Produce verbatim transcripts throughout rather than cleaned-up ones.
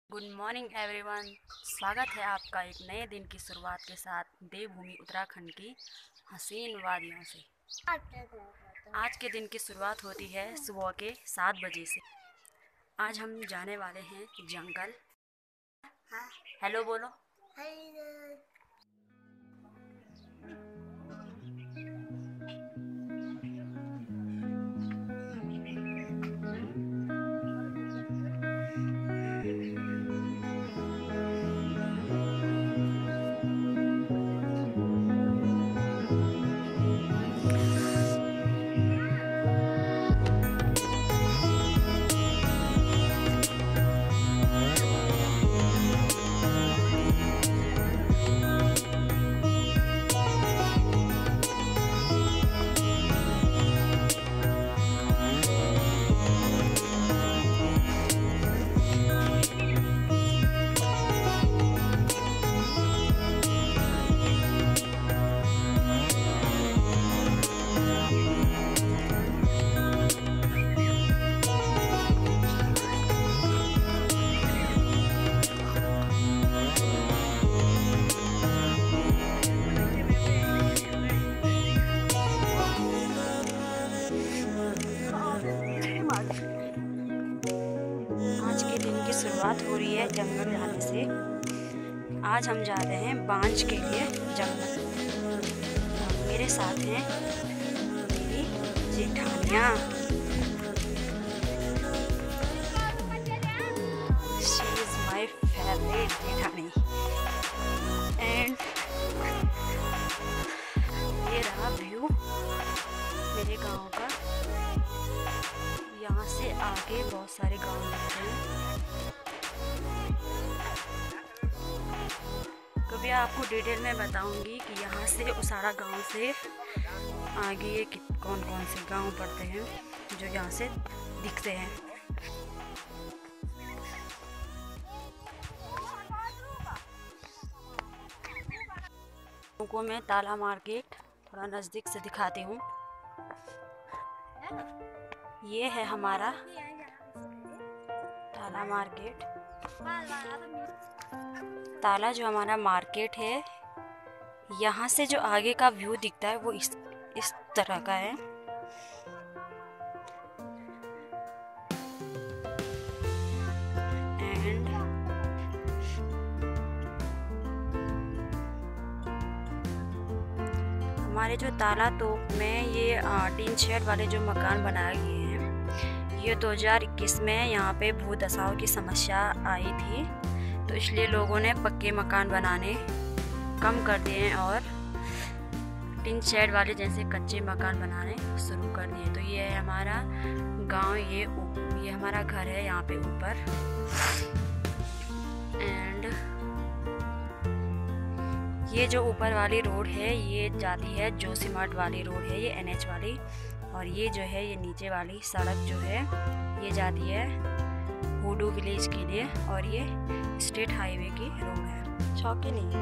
Good morning everyone. स्वागत है आपका एक नए दिन की शुरुआत के साथ देवभूमि उत्तराखंड की हसीन वादियों से। आज के दिन की शुरुआत होती है सुबह के सात बजे से। आज हम जाने वाले हैं जंगल। हेलो बोलो। शुरुआत हो रही है जंगल जाने से। आज हम जा रहे हैं बांझ के लिए जंगल। मेरे साथ हैं मेरी जेठानियाँ। शी इज माय फेवरेट जेठानी। एंड ये रहा व्यू मेरे गांव का। यहाँ से आगे बहुत सारे गांव लगते हैं। कभी आपको डिटेल में बताऊंगी कि यहाँ से उसाड़ा गांव से आगे ये कौन कौन से गांव पड़ते हैं जो यहाँ से दिखते हैं। को मैं ताला मार्केट थोड़ा नज़दीक से दिखाती हूँ। ये है हमारा ताला मार्केट। ताला जो हमारा मार्केट है, यहाँ से जो आगे का व्यू दिखता है वो इस इस तरह का है। एंड हमारे जो ताला तोप में ये टीन शेड वाले जो मकान बनाए गए हैं, ये दो हज़ार इक्कीस में यहाँ पे भूदशाओं की समस्या आई थी, तो इसलिए लोगों ने पक्के मकान बनाने कम कर दिए हैं और टिन शेड वाले जैसे कच्चे मकान बनाने शुरू कर दिए। तो ये है हमारा गांव। ये ये हमारा घर है यहाँ पे ऊपर। एंड ये जो ऊपर वाली रोड है ये जाती है जोशीमठ वाली रोड है, ये एन एच वाली। और ये जो है ये नीचे वाली सड़क जो है ये जाती है हुडू विलेज के लिए, और ये स्टेट हाईवे की रोड है। चौकी नहीं।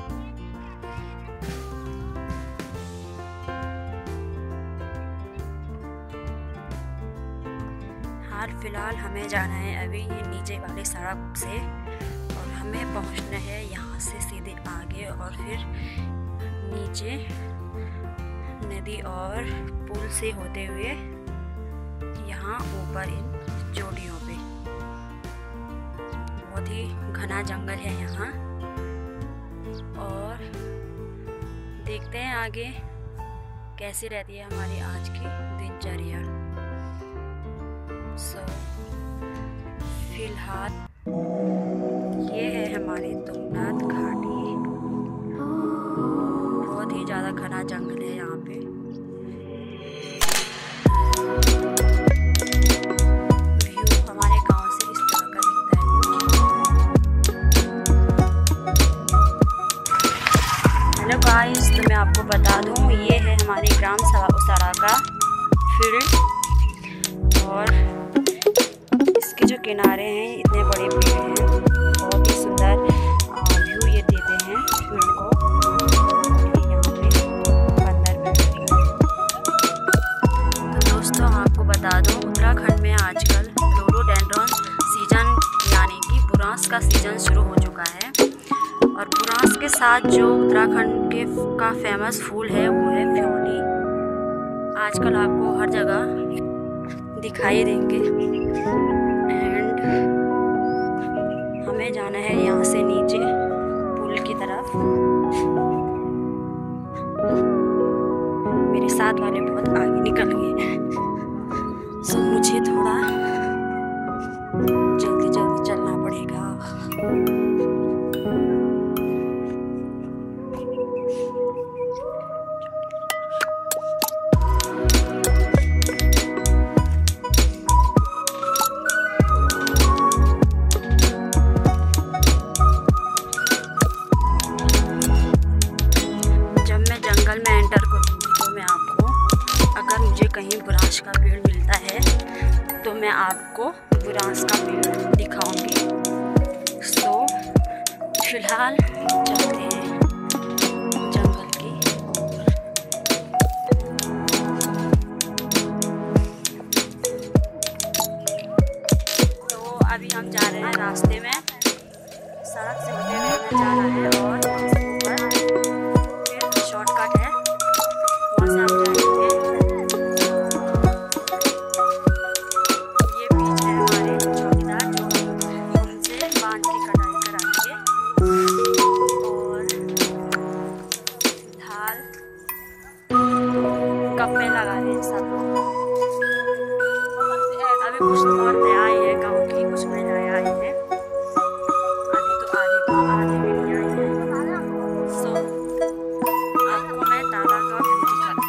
हाल फिलहाल हमें जाना है अभी ये नीचे वाली सड़क से, और हमें पहुंचना है यहाँ से सीधे आगे और फिर नीचे नदी और पुल से होते हुए यहाँ ऊपर इन चोटियों पे। बहुत ही घना जंगल है यहाँ, और देखते हैं आगे कैसी रहती है हमारी आज की दिनचर्या। सो फिलहाल ये है हमारी तुंगनाथ घाटी। बहुत ही ज़्यादा घना जंगल है यहाँ पे। गाइस, तो मैं आपको बता दूं ये है हमारे ग्राम सभा उसाड़ा का फील्ड, और इसके जो किनारे हैं इतने बड़े पेड़ हैं, बहुत ही सुंदर व्यू ये देते हैं फील्ड को। यहाँ पे बंदर बैठे हैं। तो दोस्तों आपको बता दूं उत्तराखंड में आजकल रोडोडेंड्रॉन सीजन यानी कि बुरांस का सीज़न शुरू हो चुका है। और बुरांस के साथ जो उत्तराखंड के का फेमस फूल है वो है फ्योली। आजकल आपको हर जगह दिखाई देंगे। एंड हमें जाना है यहाँ से नीचे पुल की तरफ। मेरे साथ वाले बहुत आगे निकल गए हैं, सो मुझे थोड़ा जल्दी जल्दी चलना पड़ेगा। जब मैं जंगल में एंटर करूँगी तो मैं आपको, अगर मुझे कहीं बुरांस का पेड़ मिलता है तो मैं आपको बुरांस का पेड़ दिखाऊंगी। सो फिलहाल चलते हैं जंगल की ओर। तो अभी हम जा रहे हैं रास्ते में, सड़क से होते हुए हमें जाना है और ऊपर फिर शॉर्टकट है, वहाँ से हम जाएंगे। ये बीच है हमारे चौकीदार जो हमसे बांध की कटाई कराएंगे। और फिलहाल कप्पे लगा रहे हैं सब लोग। अभी कुछ औरतें आई है गाँव की, कुछ महिलाएं आई है, अभी तो आधे आधे भी नहीं आई है। सो आपको मैं ताला का व्यू दिखाती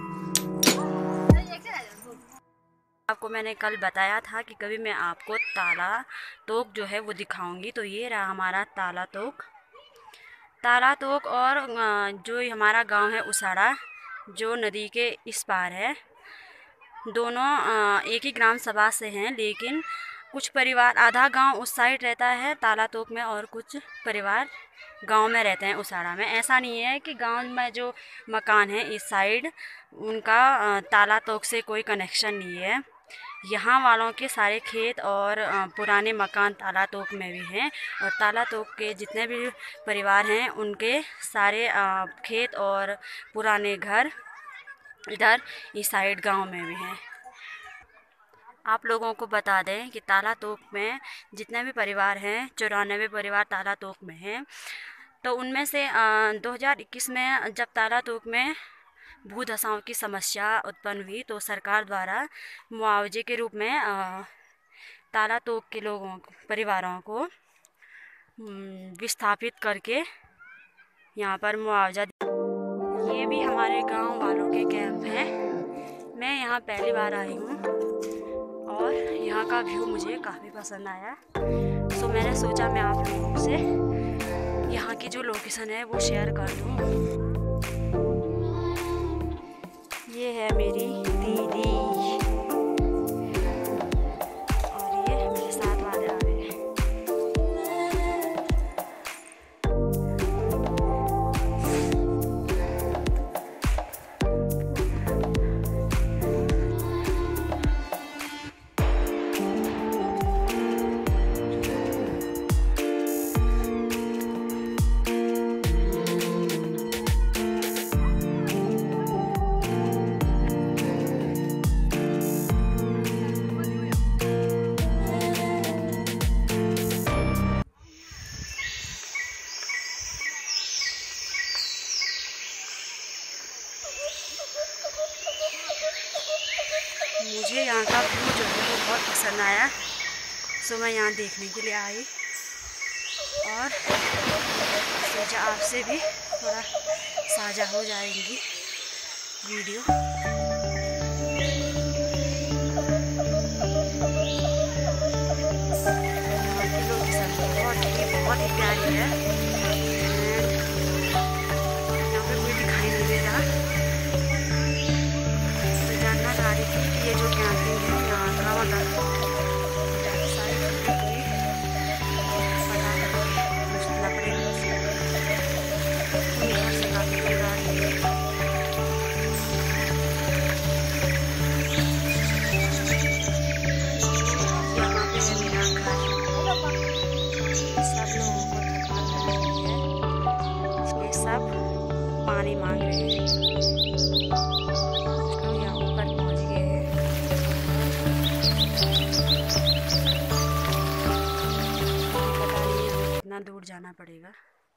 हूँ। आपको मैंने कल बताया था कि कभी मैं आपको ताला तोक जो है वो दिखाऊंगी। तो ये रहा हमारा ताला तोक। ताला तोक और जो हमारा गांव है उसाड़ा, जो नदी के इस पार है, दोनों एक ही ग्राम सभा से हैं, लेकिन कुछ परिवार, आधा गांव उस साइड रहता है ताला तोक में और कुछ परिवार गांव में रहते हैं उसाड़ा में। ऐसा नहीं है कि गांव में जो मकान है इस साइड उनका ताला तोक से कोई कनेक्शन नहीं है। यहाँ वालों के सारे खेत और पुराने मकान ताला तोक में भी हैं, और ताला तोक के जितने भी परिवार हैं उनके सारे खेत और पुराने घर इधर इस साइड गांव में भी हैं। आप लोगों को बता दें कि ताला तोक में जितने भी परिवार हैं, चौरानवे परिवार ताला तोक में हैं। तो उनमें से दो हज़ार इक्कीस में जब ताला तोक में भूधसाओं की समस्या उत्पन्न हुई तो सरकार द्वारा मुआवजे के रूप में आ, ताला तोक के लोगों परिवारों को विस्थापित करके यहाँ पर मुआवजा। ये भी हमारे गांव वालों के कैंप हैं। मैं यहाँ पहली बार आई हूँ और यहाँ का व्यू मुझे काफ़ी पसंद आया, सो मैंने सोचा मैं आप लोगों से यहाँ की जो लोकेशन है वो शेयर कर दूँ। ये है मेरी दीदी और ये मेरे साथ वाले आ रहे हैं। मुझे यहाँ का व्यू जो है वो बहुत पसंद आया, सो मैं यहाँ देखने के लिए आई और सोचा आपसे भी थोड़ा साझा हो जाएगी वीडियो। यहाँ की लोकेशन बहुत ही बहुत ही प्यारी है। यहाँ पे कोई दिखाई नहीं दे रहा। तो जानना चाह रही थी कि ये जो कैंपिंग है यहाँ का मतलब सब लोगों को थकान लग रही है, इसलिए सब पानी मांग रहे हैं। कुछ लोग यहाँ ऊपर पहुँच गए हैं। पता नहीं हमें कितना दूर जाना पड़ेगा।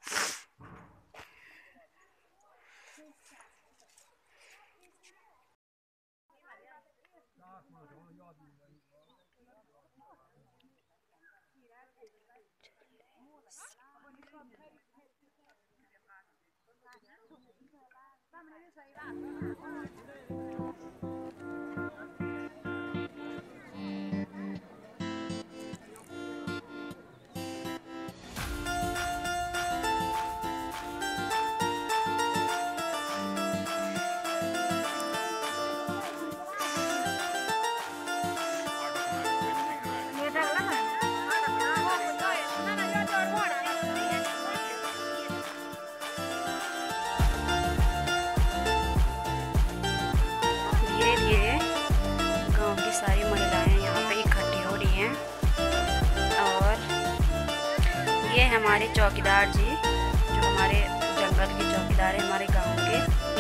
सारी महिलाएं यहाँ पे इकट्ठी हो रही हैं और ये हमारे चौकीदार जी, जो हमारे जंगल के चौकीदार हैं हमारे गांव के।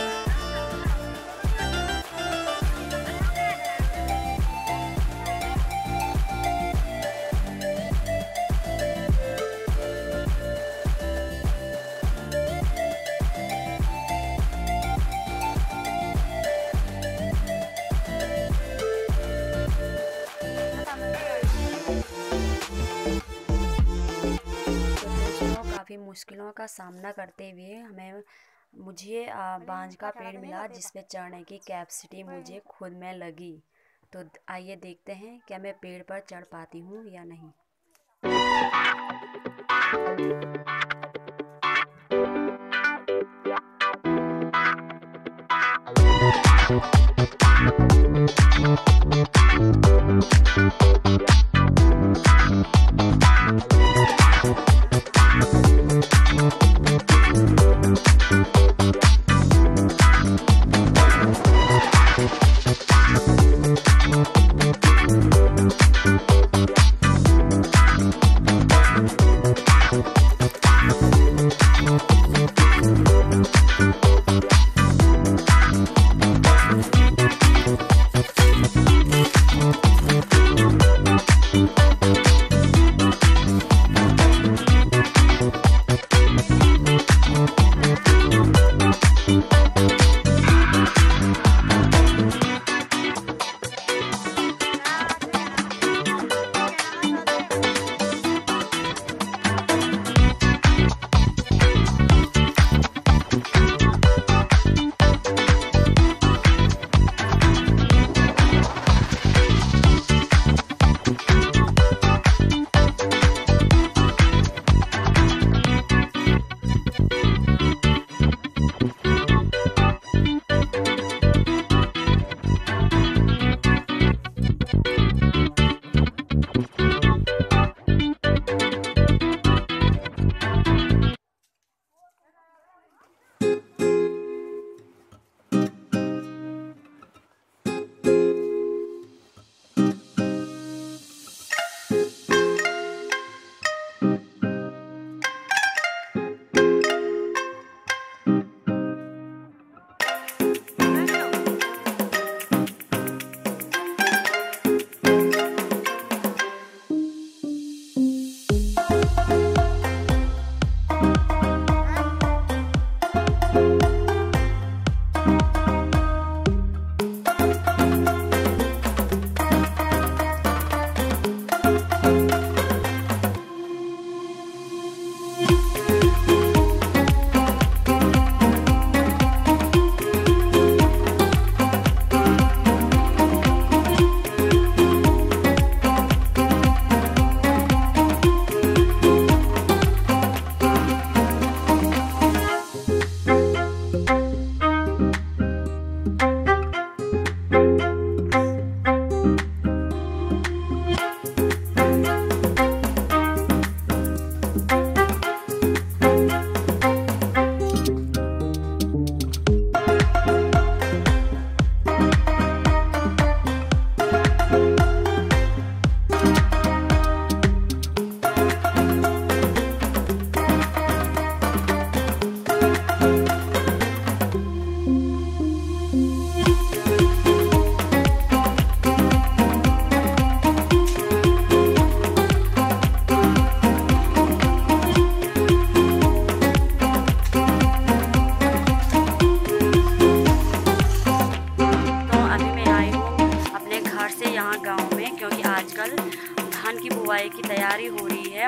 काफ़ी मुश्किलों का सामना करते हुए हमें मुझे बांज का पेड़ मिला जिस पे चढ़ने की कैपेसिटी मुझे खुद में लगी। तो आइए देखते हैं क्या मैं पेड़ पर चढ़ पाती हूँ या नहीं। We'll be right back.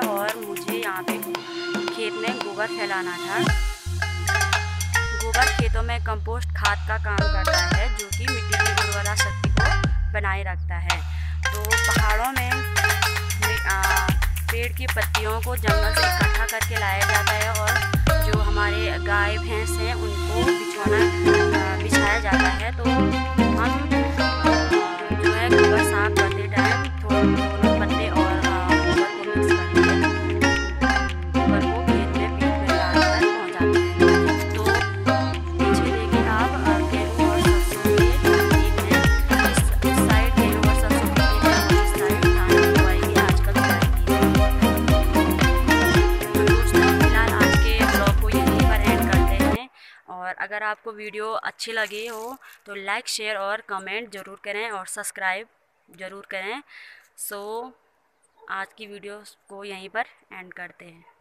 और मुझे यहाँ पे खेत में गोबर फैलाना था। गोबर खेतों में कंपोस्ट खाद का काम करता है जो कि मिट्टी की उर्वरा शक्ति को बनाए रखता है। तो पहाड़ों में आ, पेड़ की पत्तियों को जंगल से इकट्ठा करके लाया जाता है और जो हमारे गाय भैंस हैं उनको बिछौना बिछाया जाता है। तो हम जो है गोबर साफ करते टाइम दोनों पत्ते और गोबर को मिक्स करके गोबर को खेत में पीट में डालकर पहुँचाते हैं। तो पीछे देखिए आप गेहूँ और सरसों के खेत हैं। इस इस साइड गेहूँ और सरसों के खेत हैं और इस साइड धान की बुआई की आजकल बुआई की है। तो दोस्तों फिलहाल आज के ब्लॉग को यहीं पर एंड करते हैं। और अगर आपको वीडियो अच्छी लगी हो तो लाइक शेयर और कमेंट ज़रूर करें और सब्सक्राइब ज़रूर करें। सो आज की वीडियो को यहीं पर एंड करते हैं।